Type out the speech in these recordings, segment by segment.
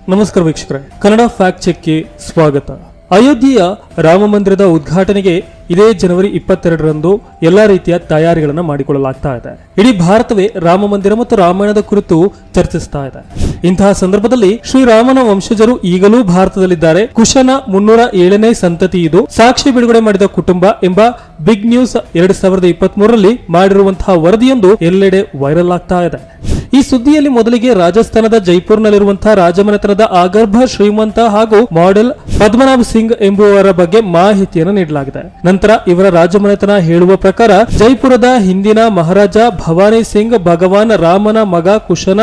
ನಮಸ್ಕಾರ ವೀಕ್ಷಕರೇ, ಕನ್ನಡ ಫ್ಯಾಕ್ಟ್ ಚೆಕ್ಗೆ ಸ್ವಾಗತ. ಅಯೋಧ್ಯೆಯ ರಾಮ ಮಂದಿರದ ಉದ್ಘಾಟನೆಗೆ ಇದೇ ಜನವರಿ 22ರಂದು ಎಲ್ಲಾ ರೀತಿಯ ತಯಾರಿಗಳನ್ನು ಮಾಡಿಕೊಳ್ಳಲಾಗ್ತಾ ಇದೆ. ಇಡೀ ಭಾರತವೇ ರಾಮ ಮಂದಿರ ಮತ್ತು ರಾಮಾಯಣದ ಕುರಿತು ಚರ್ಚಿಸ್ತಾ ಇದೆ. ಇಂತಹ ಸಂದರ್ಭದಲ್ಲಿ ಶ್ರೀರಾಮನ ವಂಶಜರು ಈಗಲೂ ಭಾರತದಲ್ಲಿದ್ದಾರೆ. ಕುಶನ 307ನೇ ಸಂತತಿ ಇದು. ಸಾಕ್ಷಿ ಬಿಡುಗಡೆ ಮಾಡಿದ ಕುಟುಂಬ ಎಂಬ ಬಿಗ್ ನ್ಯೂಸ್ 2023ರಲ್ಲಿ ಮಾಡಿರುವಂತಹ ವರದಿಯೊಂದು ಎಲ್ಲೆಡೆ ವೈರಲ್ ಆಗ್ತಾ ಇದೆ. ಈ ಸುದ್ದಿಯಲ್ಲಿ ಮೊದಲಿಗೆ ರಾಜಸ್ಥಾನದ ಜೈಪುರ್ನಲ್ಲಿರುವಂತಹ ರಾಜಮನೆತನದ ಆಗರ್ಭ ಶ್ರೀಮಂತ ಹಾಗೂ ಮಾಡೆಲ್ ಪದ್ಮನಾಭ ಸಿಂಗ್ ಎಂಬುವರ ಬಗ್ಗೆ ಮಾಹಿತಿಯನ್ನು ನೀಡಲಾಗಿದೆ. ನಂತರ ಇವರ ರಾಜಮನೆತನ ಹೇಳುವ ಪ್ರಕಾರ ಜೈಪುರದ ಹಿಂದಿನ ಮಹಾರಾಜ ಭವಾನಿ ಸಿಂಗ್ ಭಗವಾನ್ ರಾಮನ ಮಗ ಕುಶನ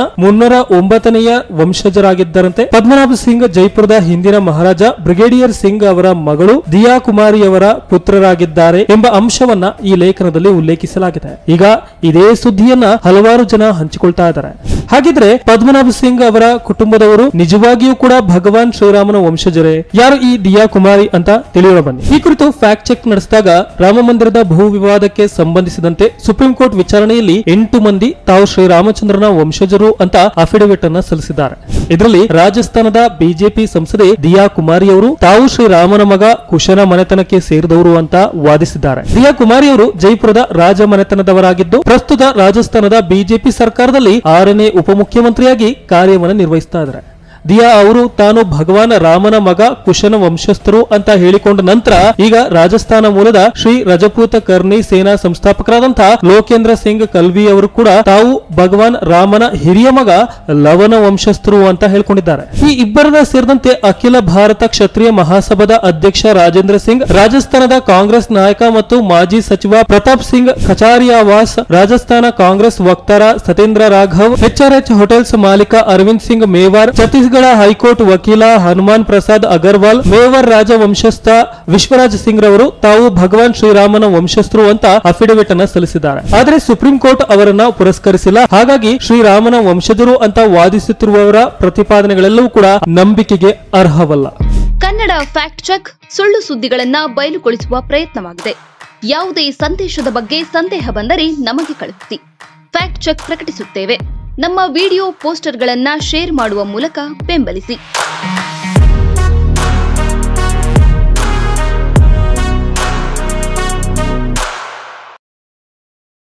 309ನೆಯ ವಂಶಜರಾಗಿದ್ದರಂತೆ. ಪದ್ಮನಾಭ ಸಿಂಗ್ ಜೈಪುರದ ಹಿಂದಿನ ಮಹಾರಾಜ ಬ್ರಿಗೇಡಿಯರ್ ಸಿಂಗ್ ಅವರ ಮಗಳು ದಿಯಾ ಕುಮಾರಿಯವರ ಪುತ್ರರಾಗಿದ್ದಾರೆ ಎಂಬ ಅಂಶವನ್ನ ಈ ಲೇಖನದಲ್ಲಿ ಉಲ್ಲೇಖಿಸಲಾಗಿದೆ. ಈಗ ಇದೇ ಸುದ್ದಿಯನ್ನ ಹಲವಾರು ಜನ ಹಂಚಿಕೊಳ್ತಾ ಇದ್ದಾರೆ. ಹಾಗಿದ್ರೆ ಪದ್ಮನಾಭ ಸಿಂಗ್ ಅವರ ಕುಟುಂಬದವರು ನಿಜವಾಗಿಯೂ ಕೂಡ ಭಗವಾನ್ ಶ್ರೀರಾಮನ ವಂಶಜರೇ? ಯಾರು ಈ ದಿಯಾ ಕುಮಾರಿ ಅಂತ ತಿಳಿಯೋಣ ಬನ್ನಿ. ಈ ಕುರಿತು ಫ್ಯಾಕ್ಟ್ ಚೆಕ್ ನಡೆಸಿದಾಗ ರಾಮ ಮಂದಿರದ ಭೂ ವಿವಾದಕ್ಕೆ ಸಂಬಂಧಿಸಿದಂತೆ ಸುಪ್ರೀಂ ಕೋರ್ಟ್ ವಿಚಾರಣೆಯಲ್ಲಿ 8 ಮಂದಿ ತಾವು ಶ್ರೀರಾಮಚಂದ್ರನ ವಂಶಜರು ಅಂತ ಅಫಿಡವಿಟ್ ಅನ್ನ ಸಲ್ಲಿಸಿದ್ದಾರೆ. ಇದರಲ್ಲಿ ರಾಜಸ್ಥಾನದ ಬಿಜೆಪಿ ಸಂಸದೆ ದಿಯಾ ಕುಮಾರಿಯವರು ತಾವು ಶ್ರೀರಾಮನ ಮಗ ಕುಶನ ಮನೆತನಕ್ಕೆ ಸೇರಿದವರು ಅಂತ ವಾದಿಸಿದ್ದಾರೆ. ದಿಯಾ ಕುಮಾರಿಯವರು ಜೈಪುರದ ರಾಜ ಮನೆತನದವರಾಗಿದ್ದು ಪ್ರಸ್ತುತ ರಾಜಸ್ಥಾನದ ಬಿಜೆಪಿ ಸರ್ಕಾರದಲ್ಲಿ 6ನೇ ಉಪಮುಖ್ಯಮಂತ್ರಿಯಾಗಿ ಕಾರ್ಯವನ್ನು ನಿರ್ವಹಿಸ್ತಾ ಇದ್ದಾರೆ. ದಿಯಾ ಅವರು ತಾನು ಭಗವಾನ್ ರಾಮನ ಮಗ ಕುಶನ ವಂಶಸ್ಥರು ಅಂತ ಹೇಳಿಕೊಂಡ ನಂತರ ಈಗ ರಾಜಸ್ಥಾನ ಮೂಲದ ಶ್ರೀ ರಜಪೂತ ಕರ್ನಿ ಸೇನಾ ಸಂಸ್ಥಾಪಕರಾದಂತಹ ಲೋಕೇಂದ್ರ ಸಿಂಗ್ ಕಲ್ವಿ ಅವರು ಕೂಡ ತಾವು ಭಗವಾನ್ ರಾಮನ ಹಿರಿಯ ಮಗ ಲವನ ವಂಶಸ್ಥರು ಅಂತ ಹೇಳ್ಕೊಂಡಿದ್ದಾರೆ. ಈ ಇಬ್ಬರ ಸೇರಿದಂತೆ ಅಖಿಲ ಭಾರತ ಕ್ಷತ್ರಿಯ ಮಹಾಸಭಾದ ಅಧ್ಯಕ್ಷ ರಾಜೇಂದ್ರ ಸಿಂಗ್, ರಾಜಸ್ಥಾನದ ಕಾಂಗ್ರೆಸ್ ನಾಯಕ ಮತ್ತು ಮಾಜಿ ಸಚಿವ ಪ್ರತಾಪ್ ಸಿಂಗ್ ಖಚಾರಿಯಾವಾಸ್, ರಾಜಸ್ಥಾನ ಕಾಂಗ್ರೆಸ್ ವಕ್ತಾರ ಸತೇಂದ್ರ ರಾಘವ್, HRH ಹೋಟೆಲ್ಸ್ ಮಾಲೀಕ ಅರವಿಂದ್ ಸಿಂಗ್ ಮೇವಾರ್, ಛತ್ತೀಸ್ಗಢ ಹೈಕೋರ್ಟ್ ವಕೀಲ ಹನುಮಾನ್ ಪ್ರಸಾದ್ ಅಗರ್ವಾಲ್, ಮೇವರ್ ರಾಜ ವಂಶಸ್ಥ ವಿಶ್ವರಾಜ್ ಸಿಂಗ್ ರವರು ತಾವು ಭಗವಾನ್ ಶ್ರೀರಾಮನ ವಂಶಸ್ಥರು ಅಂತ ಅಫಿಡವಿಟ್ ಅನ್ನ ಸಲ್ಲಿಸಿದ್ದಾರೆ. ಆದರೆ ಸುಪ್ರೀಂ ಕೋರ್ಟ್ ಅವರನ್ನ ಪುರಸ್ಕರಿಸಿಲ್ಲ. ಹಾಗಾಗಿ ಶ್ರೀರಾಮನ ವಂಶಜರು ಅಂತ ವಾದಿಸುತ್ತಿರುವವರ ಪ್ರತಿಪಾದನೆಗಳೆಲ್ಲವೂ ಕೂಡ ನಂಬಿಕೆಗೆ ಅರ್ಹವಲ್ಲ. ಕನ್ನಡ ಫ್ಯಾಕ್ಟ್ ಚೆಕ್ ಸುಳ್ಳು ಸುದ್ದಿಗಳನ್ನ ಬಯಲುಗೊಳಿಸುವ ಪ್ರಯತ್ನವಾಗಿದೆ. ಯಾವುದೇ ಸಂದೇಶದ ಬಗ್ಗೆ ಸಂದೇಹ ಬಂದರೆ ನಮಗೆ ಕಳುಹಿಸಿ. ಫ್ಯಾಕ್ಟ್ ಚೆಕ್ ಪ್ರಕಟಿಸುತ್ತೇವೆ. ನಮ್ಮ ವಿಡಿಯೋ ಪೋಸ್ಟರ್ಗಳನ್ನ ಶೇರ್ ಮಾಡುವ ಮೂಲಕ ಬೆಂಬಲಿಸಿ.